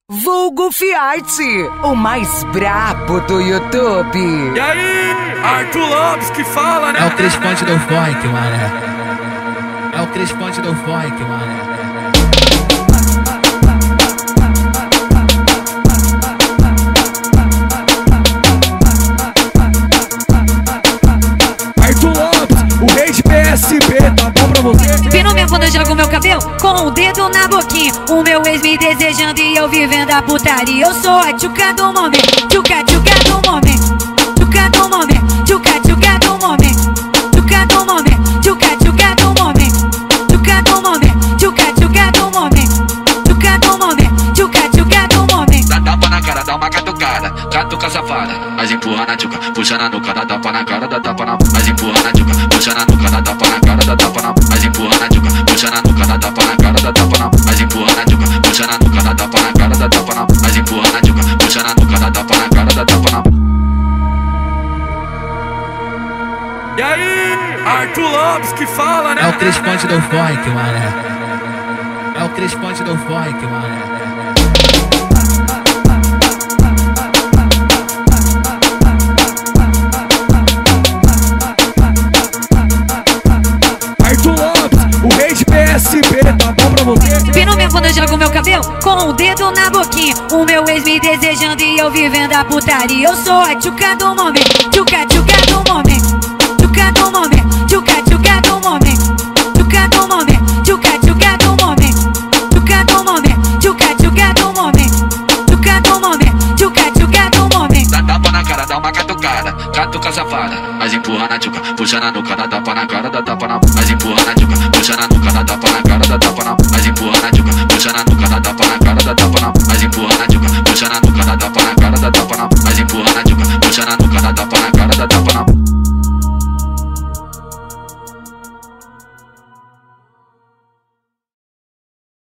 Vulgo Fiarte, o mais brabo do YouTube. E aí, Arthur Lopes que fala, né? É o Crespante do funk, mané. É o Crespante do funk, mané. Arthur Lopes, o rei de PSP, tá bom pra você? Pino mesmo quando eu jogo meu cabelo com o dedo na boquinha. O meu ex me desejando e eu vivendo a putaria. Eu sou a tchuca do momento, tchuca do momento, tchuca do momento, tchuca do momento, tchuca do momento, tchuca do momento, tchuca do momento, tchuca do momento, tchuca do momento, tchuca do momento. Dá tapa na cara, dá uma catucada, catuca safada, mas empurra na tchuca, puxa na nuca, dá tapa na cara, dá tapa na, mas empurra na tchuca, puxa na nuca, dá tapa na cara, dá tapa na, mas empurra na tchuca, puxa na nuca, dá tapa na cara, dá tapa na, mas empurra na tchuca, puxa na nuca, dá tapa na cara, dá tapa na, mas empurra na tchuca, puxa na nuca, dá tapa na cara, dá tapa na. E aí, Arthur Lopes que fala, né? É o Crespante do funk, mané. É o Crespante do funk, mané. Arthur Lopes, o rei de PSP, tá bom pra você? Pino mesmo quando eu jogo meu cabelo com o dedo na boquinha. O meu ex me desejando e eu vivendo a putaria. Eu sou a tchuca do momento, tchuca do momento, tchuca do momento, tchuca do momento, tchuca do momento, tchuca do momento, tchuca do momento, tchuca do momento, tchuca do momento, tchuca do momento. Dá tapa na cara, dá uma catucada, catuca safada, mas empurra na tchuca, puxa na nuca, dá tapa